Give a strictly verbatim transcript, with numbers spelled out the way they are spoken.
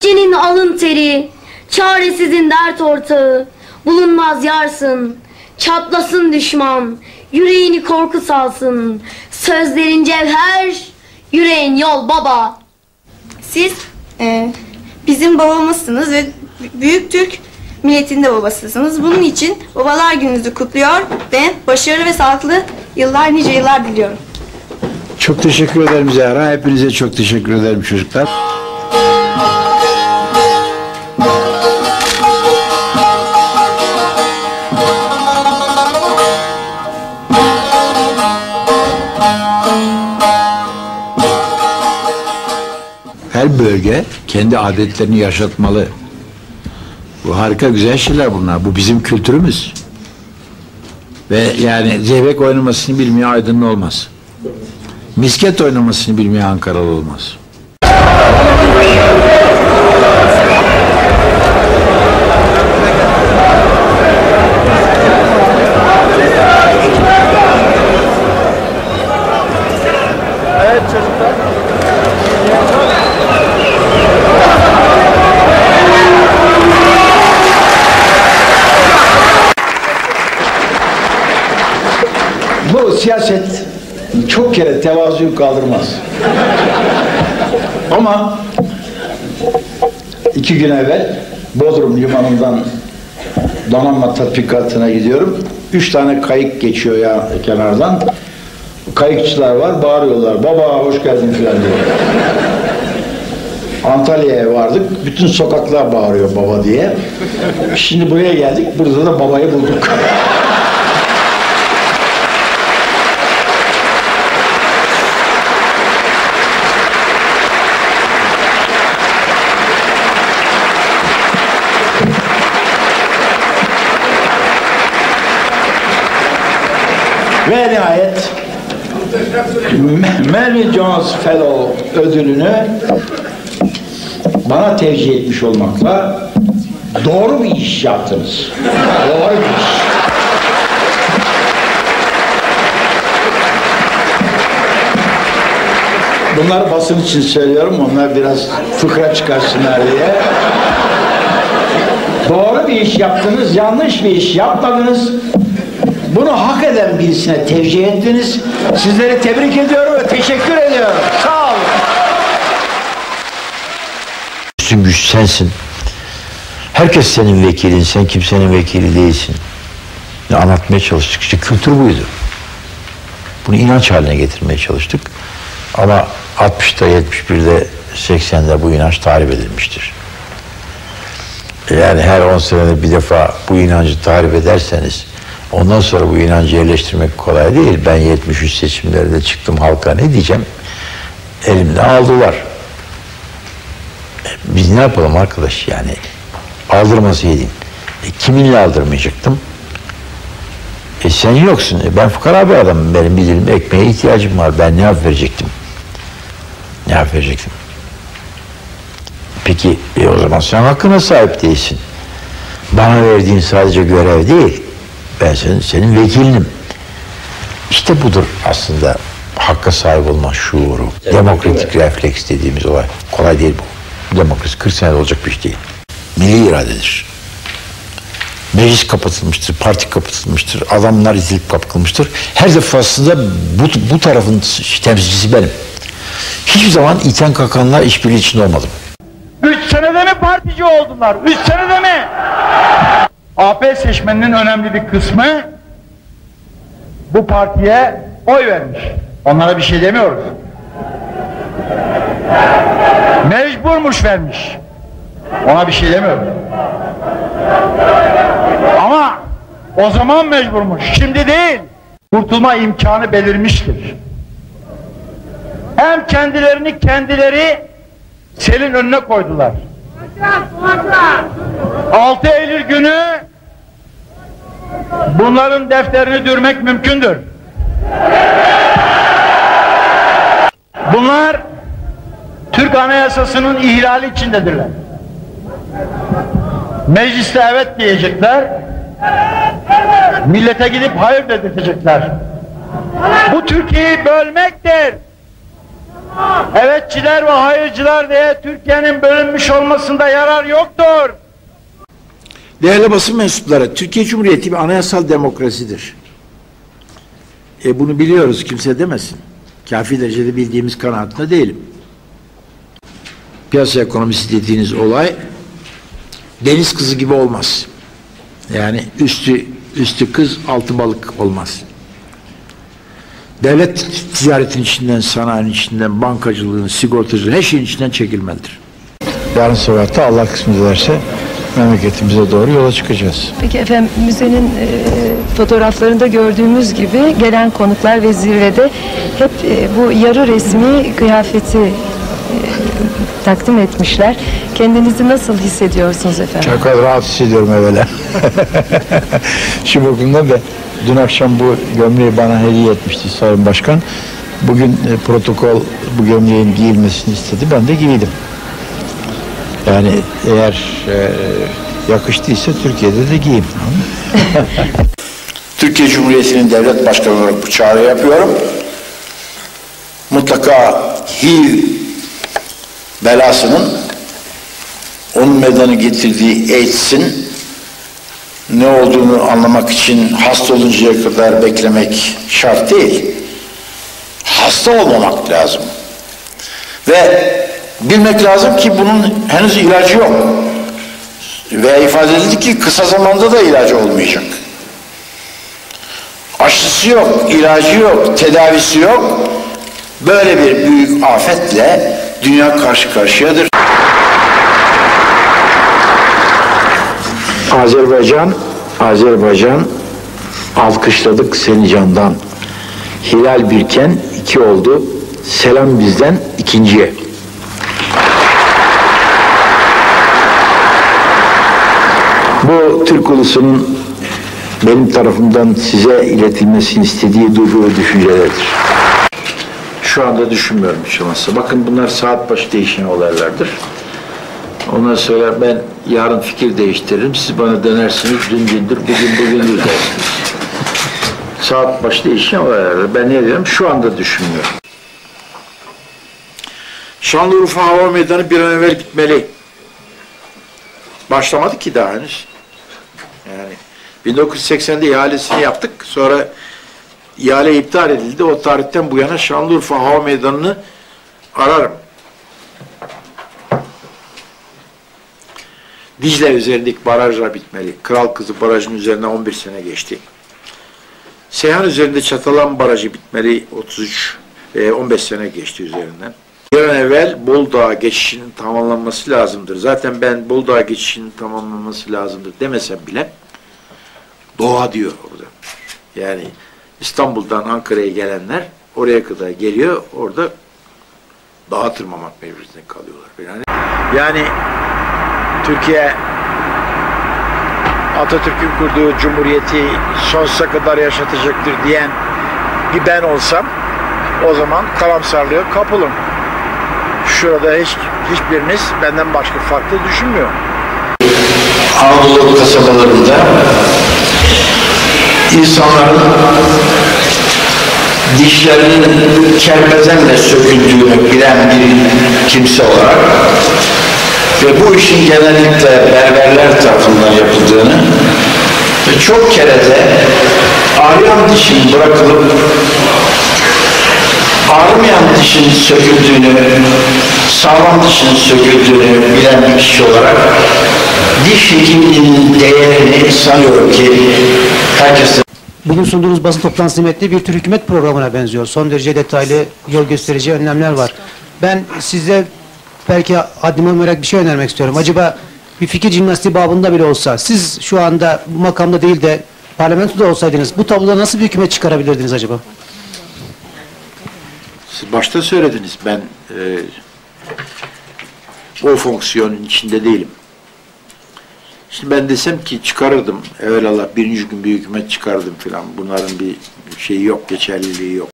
Cenin alın teri, çaresizin dert ortağı, bulunmaz yarsın, çatlasın düşman, yüreğini korku salsın, sözlerin cevher, yüreğin yol baba. Siz e, bizim babamızsınız ve büyük Türk milletinin de babasısınız. Bunun için babalar gününüzü kutluyor ve başarılı ve sağlıklı yıllar, nice yıllar diliyorum. Çok teşekkür ederim Zehra. Hepinize çok teşekkür ederim çocuklar. Her bölge kendi adetlerini yaşatmalı. Bu harika güzel şeyler bunlar. Bu bizim kültürümüz. Ve yani zeybek oynamasını bilmeyen Aydınlı olmaz. Misket oynamasını bilmeyen Ankaralı olmaz. Evet çocuklar. Bu siyaset çok kere tevazuyu kaldırmaz. Ama iki gün evvel Bodrum limanından donanma tatbikatına gidiyorum. Üç tane kayık geçiyor ya kenardan. Kayıkçılar var, bağırıyorlar. Baba hoş geldin filan diyor. Antalya'ya vardık. Bütün sokaklar bağırıyor baba diye. Şimdi buraya geldik. Burada da babayı bulduk. Ve nihayet Melvin Jones Fellow ödülünü bana tevcih etmiş olmakla doğru bir iş yaptınız. Doğru bir iş. Bunları basın için söylüyorum. Onlar biraz fıkra çıkarsınlar diye. Doğru bir iş yaptınız. Yanlış bir iş yapmadınız. Bunu hak eden birisine tevcih ettiniz. Sizleri tebrik ediyorum ve teşekkür ediyorum. Sağ olun. Üstün güç sensin. Herkes senin vekilin. Sen kimsenin vekili değilsin. Anlatmaya çalıştık. İşte kültür buydu. Bunu inanç haline getirmeye çalıştık. Ama altmışta, yetmiş birde, seksende bu inanç tahrip edilmiştir. Yani her on senede bir defa bu inancı tahrip ederseniz ondan sonra bu inancı yerleştirmek kolay değil. Ben yetmiş üç seçimlerde çıktım, halka ne diyeceğim? Elimden aldılar. Biz ne yapalım arkadaş yani? Aldırmasaydın. E, kiminle aldırmayacaktım? E sen yoksun. E, ben fukara bir adamım. Benim bir dilim ekmeğe ihtiyacım var. Ben ne yap verecektim? Ne yap verecektim? Peki e, o zaman sen hakkına sahip değilsin. Bana verdiğin sadece görev değil. Ben senin, senin vekilinim. İşte budur aslında hakka sahip olma şuuru. Evet, demokratik refleks dediğimiz olay. Kolay değil bu. Bu demokrasi kırk senede olacak bir iş değil. Milli iradedir. Meclis kapatılmıştır, parti kapatılmıştır, adamlar izilip kapatılmıştır. Her defasında bu, bu tarafın temsilcisi benim. Hiçbir zaman iten kakanlar işbirliği içinde olmadım. Üç senede mi partici oldular? Üç senede mi? A P seçmeninin önemli bir kısmı bu partiye oy vermiş. Onlara bir şey demiyoruz. Mecburmuş vermiş. Ona bir şey demiyoruz. Ama o zaman mecburmuş. Şimdi değil. Kurtulma imkanı belirmiştir. Hem kendilerini kendileri selin önüne koydular. altı Eylül günü bunların defterini dürmek mümkündür. Bunlar Türk Anayasası'nın ihlali içindedirler. Mecliste evet diyecekler, millete gidip hayır dedirtecekler. Bu Türkiye'yi bölmektir. evetçiler ve hayırcılar diye Türkiye'nin bölünmüş olmasında yarar yoktur. Değerli basın mensupları, Türkiye Cumhuriyeti bir anayasal demokrasidir. E bunu biliyoruz, kimse demesin. Kafi derecede bildiğimiz kanaatinde değilim. Piyasa ekonomisi dediğiniz olay deniz kızı gibi olmaz. Yani üstü üstü kız, altı balık olmaz. Devlet ticaretin içinden, sanayinin içinden, bankacılığın, sigortacılığın, her şeyin içinden çekilmelidir. Yarın sabah da Allah kısmet ederse memleketimize doğru yola çıkacağız. Peki efendim, müzenin e, fotoğraflarında gördüğümüz gibi gelen konuklar ve zirvede hep e, bu yarı resmi kıyafeti e, takdim etmişler. Kendinizi nasıl hissediyorsunuz efendim? Çok rahat hissediyorum evvela. Şu bakımdan da dün akşam bu gömleği bana hediye etmişti Sayın Başkan. Bugün e, protokol bu gömleğin giyilmesini istedi. Ben de giydim. Yani eğer e, yakıştıysa Türkiye'de de giyeyim. Türkiye Cumhuriyeti'nin devlet başkanı olarak bu çağrı yapıyorum. Mutlaka H I V belasının, onun meydana getirdiği AIDS'in ne olduğunu anlamak için hasta oluncaya kadar beklemek şart değil. Hasta olmamak lazım. Ve bilmek lazım ki bunun henüz ilacı yok. Ve ifade edildi ki kısa zamanda da ilacı olmayacak. Aşısı yok, ilacı yok, tedavisi yok. Böyle bir büyük afetle dünya karşı karşıyadır. Azerbaycan, Azerbaycan, alkışladık seni candan. Hilal birken iki oldu, selam bizden ikinciye. Bu Türk ulusunun benim tarafımdan size iletilmesini istediği duygu ve düşüncelerdir. Şu anda düşünmüyorum hiç olmazsa. Bakın bunlar saat başı değişen olaylardır. Ondan sonra ben yarın fikir değiştiririm. Siz bana dönersiniz, dün dündür, bugün bugündür dersiniz. Saat başı değişen olaylardır. Ben ne diyorum? Şu anda düşünmüyorum. Şanlıurfa Hava Meydanı bir an evvel bitmeli. Başlamadı ki daha henüz. Yani bin dokuz yüz seksende ihalesini yaptık. Sonra ihale iptal edildi. O tarihten bu yana Şanlıurfa Hava Meydanı'nı ararım. Dicle üzerindeki barajlar bitmeli. Kral Kızı Barajı'nın üzerinden on bir sene geçti. Seyhan üzerinde Çatalan Barajı bitmeli. otuz üç, on beş sene geçti üzerinden. Bir an evvel Boldağ geçişinin tamamlanması lazımdır. Zaten ben Boldağ geçişinin tamamlanması lazımdır demesem bile doğa diyor orada. Yani İstanbul'dan Ankara'ya gelenler oraya kadar geliyor. Orada dağa tırmamak mecburiyetinde kalıyorlar. Yani, yani Türkiye Atatürk'ün kurduğu cumhuriyeti sonsuza kadar yaşatacaktır diyen bir ben olsam o zaman karamsarlığa kapılın. Şurada hiç hiçbiriniz benden başka farklı düşünmüyor. Anadolu kasabalarında insanların dişlerinin kerpezenle söküldüğünü bilen bir kimse olarak ve bu işin genellikle berberler tarafından yapıldığını ve çok kere de ağrıyan dişin bırakılıp ağrımayan dişin söküldüğünü, sağlam dişin söküldüğünü bilen bir kişi olarak diş hekimliğinin değerini sanıyorum ki herkes. Bugün sunduğunuz basın toplantısı metni bir tür hükümet programına benziyor. Son derece detaylı, yol gösterici önlemler var. Ben size belki haddime olarak bir şey önermek istiyorum. Acaba bir fikir jimnastiği babında bile olsa, siz şu anda bu makamda değil de parlamentoda olsaydınız, bu tabloda nasıl bir hükümet çıkarabilirdiniz acaba? Siz başta söylediniz, ben e, o fonksiyonun içinde değilim. Şimdi ben desem ki çıkarırdım, evvelallah birinci gün bir hükümet çıkardım filan, bunların bir şeyi yok, geçerliliği yok.